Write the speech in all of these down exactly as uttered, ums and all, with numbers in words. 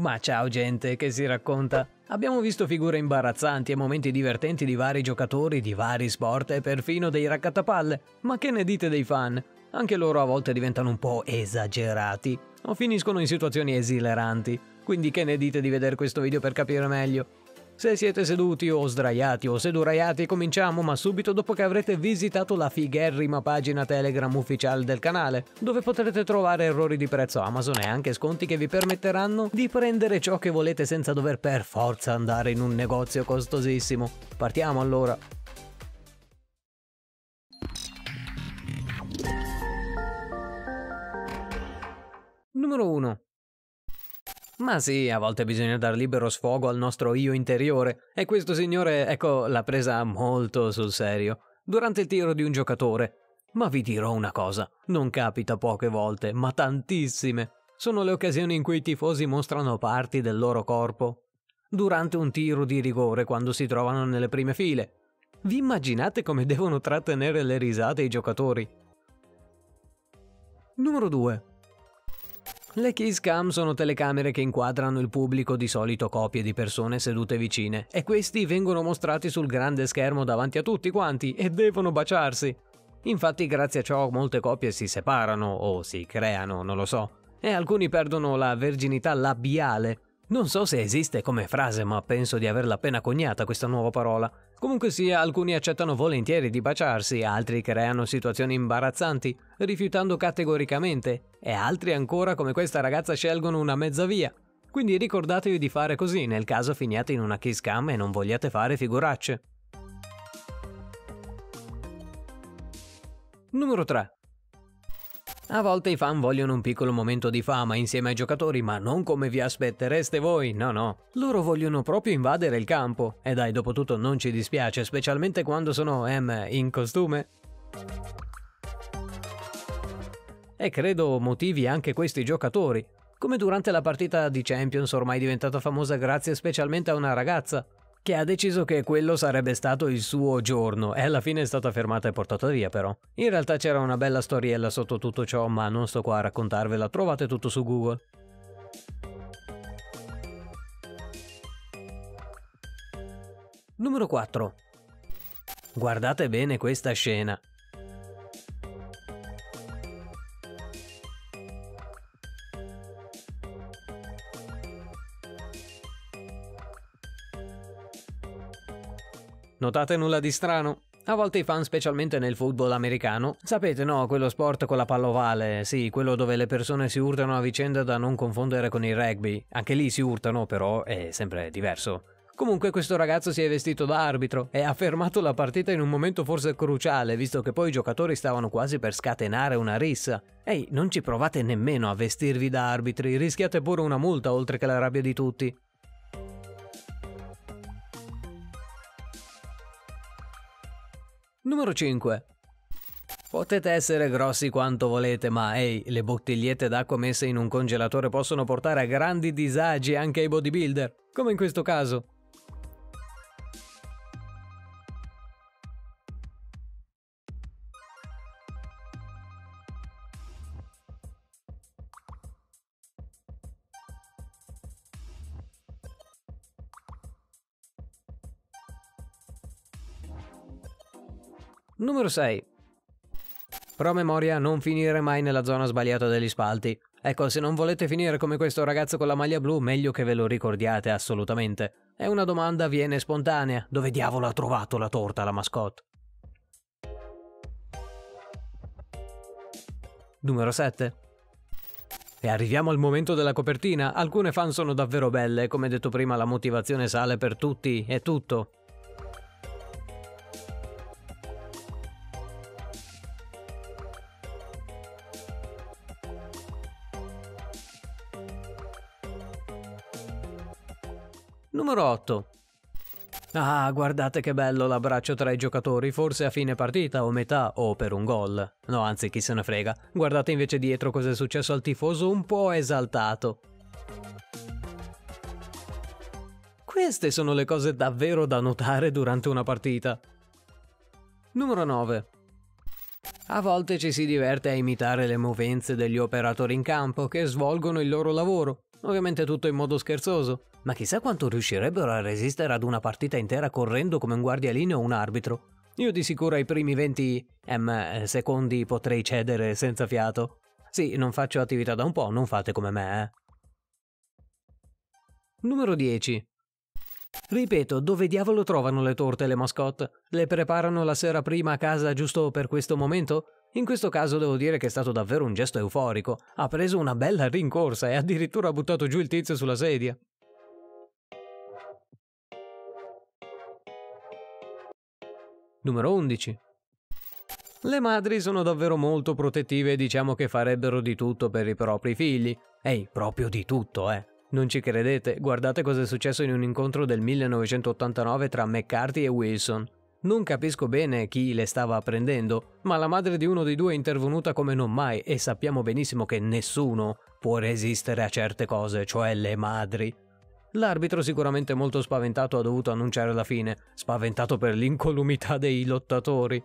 Ma ciao gente, che si racconta? Abbiamo visto figure imbarazzanti e momenti divertenti di vari giocatori, di vari sport e perfino dei raccattapalle. Ma che ne dite dei fan? Anche loro a volte diventano un po' esagerati o finiscono in situazioni esileranti. Quindi che ne dite di vedere questo video per capire meglio? Se siete seduti o sdraiati o seduraiati cominciamo, ma subito dopo che avrete visitato la figherrima pagina Telegram ufficiale del canale, dove potrete trovare errori di prezzo Amazon e anche sconti che vi permetteranno di prendere ciò che volete senza dover per forza andare in un negozio costosissimo. Partiamo allora! Numero uno. Ma sì, a volte bisogna dar libero sfogo al nostro io interiore, e questo signore, ecco, l'ha presa molto sul serio, durante il tiro di un giocatore. Ma vi dirò una cosa, non capita poche volte, ma tantissime. Sono le occasioni in cui i tifosi mostrano parti del loro corpo. Durante un tiro di rigore, quando si trovano nelle prime file. Vi immaginate come devono trattenere le risate i giocatori? Numero due. Le kiss cam sono telecamere che inquadrano il pubblico, di solito coppie di persone sedute vicine, e questi vengono mostrati sul grande schermo davanti a tutti quanti e devono baciarsi. Infatti grazie a ciò molte coppie si separano o si creano, non lo so, e alcuni perdono la verginità labiale. Non so se esiste come frase, ma penso di averla appena coniata questa nuova parola. Comunque sia, alcuni accettano volentieri di baciarsi, altri creano situazioni imbarazzanti, rifiutando categoricamente, e altri ancora, come questa ragazza, scelgono una mezza via. Quindi ricordatevi di fare così nel caso finiate in una kiss cam e non vogliate fare figuracce. Numero tre. A volte i fan vogliono un piccolo momento di fama insieme ai giocatori, ma non come vi aspettereste voi, no no. Loro vogliono proprio invadere il campo. E dai, dopo tutto non ci dispiace, specialmente quando sono, ehm, in costume. E credo motivi anche questi giocatori. Come durante la partita di Champions, ormai diventata famosa grazie specialmente a una ragazza, che ha deciso che quello sarebbe stato il suo giorno e alla fine è stata fermata e portata via però. In realtà c'era una bella storiella sotto tutto ciò, ma non sto qua a raccontarvela, trovate tutto su Google. Numero quattro. Guardate bene questa scena. Notate nulla di strano? A volte i fan, specialmente nel football americano, sapete no, quello sport con la palla ovale, sì, quello dove le persone si urtano a vicenda, da non confondere con il rugby. Anche lì si urtano, però è sempre diverso. Comunque questo ragazzo si è vestito da arbitro e ha fermato la partita in un momento forse cruciale, visto che poi i giocatori stavano quasi per scatenare una rissa. Ehi, non ci provate nemmeno a vestirvi da arbitri, rischiate pure una multa oltre che la rabbia di tutti. Numero cinque. Potete essere grossi quanto volete, ma ehi, le bottigliette d'acqua messe in un congelatore possono portare a grandi disagi anche ai bodybuilder, come in questo caso. Numero sei. Promemoria, non finire mai nella zona sbagliata degli spalti. Ecco, se non volete finire come questo ragazzo con la maglia blu, meglio che ve lo ricordiate assolutamente. È una domanda viene spontanea. Dove diavolo ha trovato la torta la mascotte? Numero sette. E arriviamo al momento della copertina. Alcune fan sono davvero belle, come detto prima la motivazione sale per tutti e tutto. Numero otto. Ah, guardate che bello l'abbraccio tra i giocatori, forse a fine partita o metà o per un gol. No, anzi, chi se ne frega. Guardate invece dietro cosa è successo al tifoso un po' esaltato. Queste sono le cose davvero da notare durante una partita. Numero nove. A volte ci si diverte a imitare le movenze degli operatori in campo che svolgono il loro lavoro. Ovviamente tutto in modo scherzoso, ma chissà quanto riuscirebbero a resistere ad una partita intera correndo come un guardialineo o un arbitro. Io di sicuro ai primi venti ehm, secondi potrei cedere senza fiato. Sì, non faccio attività da un po', non fate come me, eh. Numero dieci. Ripeto, dove diavolo trovano le torte e le mascotte? Le preparano la sera prima a casa giusto per questo momento? In questo caso devo dire che è stato davvero un gesto euforico. Ha preso una bella rincorsa e addirittura ha buttato giù il tizio sulla sedia. Numero undici. Le madri sono davvero molto protettive e diciamo che farebbero di tutto per i propri figli. Ehi, proprio di tutto, eh. Non ci credete? Guardate cosa è successo in un incontro del millenovecentottantanove tra McCarthy e Wilson. Non capisco bene chi le stava prendendo, ma la madre di uno dei due è intervenuta come non mai e sappiamo benissimo che nessuno può resistere a certe cose, cioè le madri. L'arbitro, sicuramente molto spaventato, ha dovuto annunciare la fine, spaventato per l'incolumità dei lottatori.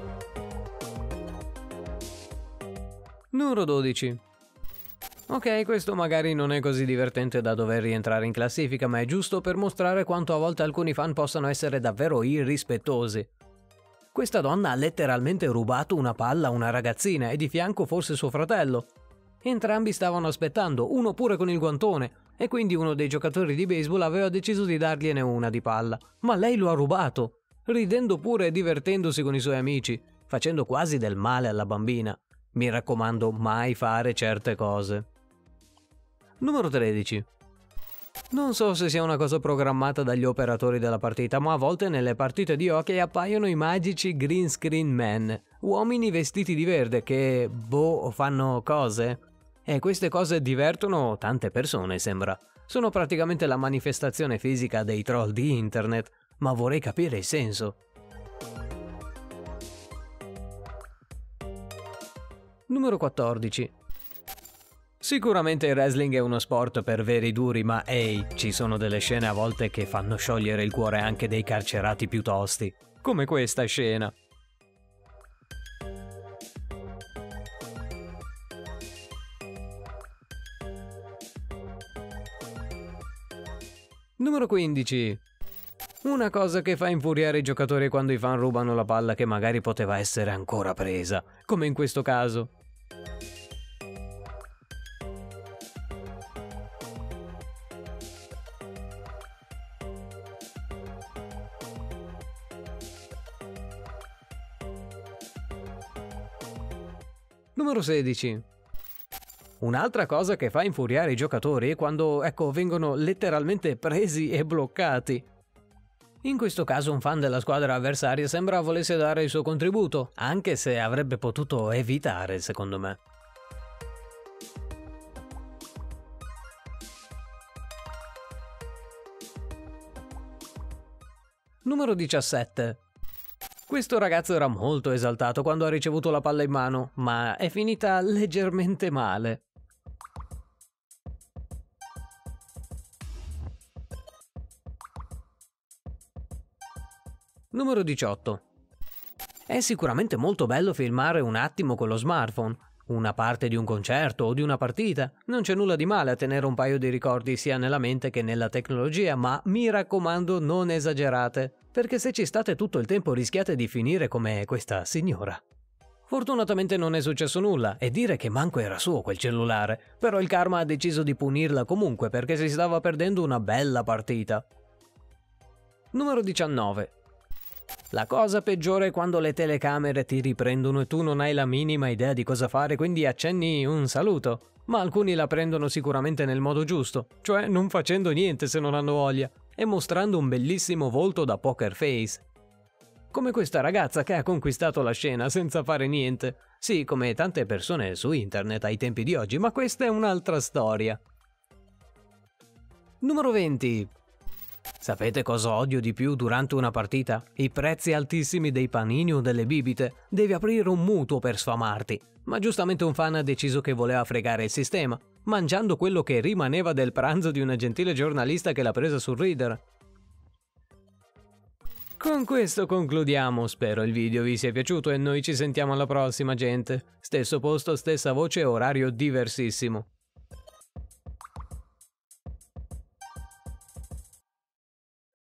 Numero dodici. Ok, questo magari non è così divertente da dover rientrare in classifica, ma è giusto per mostrare quanto a volte alcuni fan possano essere davvero irrispettosi. Questa donna ha letteralmente rubato una palla a una ragazzina e di fianco forse suo fratello. Entrambi stavano aspettando, uno pure con il guantone, e quindi uno dei giocatori di baseball aveva deciso di dargliene una di palla, ma lei lo ha rubato, ridendo pure e divertendosi con i suoi amici, facendo quasi del male alla bambina. Mi raccomando, mai fare certe cose. Numero tredici. Non so se sia una cosa programmata dagli operatori della partita, ma a volte nelle partite di hockey appaiono i magici green screen men, uomini vestiti di verde che, boh, fanno cose. E queste cose divertono tante persone, sembra. Sono praticamente la manifestazione fisica dei troll di internet, ma vorrei capire il senso. Numero quattordici. Sicuramente il wrestling è uno sport per veri duri, ma ehi, ci sono delle scene a volte che fanno sciogliere il cuore anche dei carcerati più tosti, come questa scena. Numero quindici. Una cosa che fa infuriare i giocatori è quando i fan rubano la palla che magari poteva essere ancora presa, come in questo caso. Numero sedici. Un'altra cosa che fa infuriare i giocatori è quando, ecco, vengono letteralmente presi e bloccati. In questo caso un fan della squadra avversaria sembra volesse dare il suo contributo, anche se avrebbe potuto evitare, secondo me. Numero diciassette. Questo ragazzo era molto esaltato quando ha ricevuto la palla in mano, ma è finita leggermente male. Numero diciotto. È sicuramente molto bello filmare un attimo con lo smartphone, una parte di un concerto o di una partita. Non c'è nulla di male a tenere un paio di ricordi sia nella mente che nella tecnologia, ma mi raccomando non esagerate, perché se ci state tutto il tempo rischiate di finire come questa signora. Fortunatamente non è successo nulla, e dire che manco era suo quel cellulare, però il karma ha deciso di punirla comunque perché si stava perdendo una bella partita. Numero diciannove. La cosa peggiore è quando le telecamere ti riprendono e tu non hai la minima idea di cosa fare, quindi accenni un saluto. Ma alcuni la prendono sicuramente nel modo giusto, cioè non facendo niente se non hanno voglia, e mostrando un bellissimo volto da poker face. Come questa ragazza che ha conquistato la scena senza fare niente. Sì, come tante persone su internet ai tempi di oggi, ma questa è un'altra storia. Numero venti. Sapete cosa odio di più durante una partita? I prezzi altissimi dei panini o delle bibite. Devi aprire un mutuo per sfamarti. Ma giustamente un fan ha deciso che voleva fregare il sistema, mangiando quello che rimaneva del pranzo di una gentile giornalista che l'ha presa sul ridere. Con questo concludiamo, spero il video vi sia piaciuto e noi ci sentiamo alla prossima, gente. Stesso posto, stessa voce, orario diversissimo.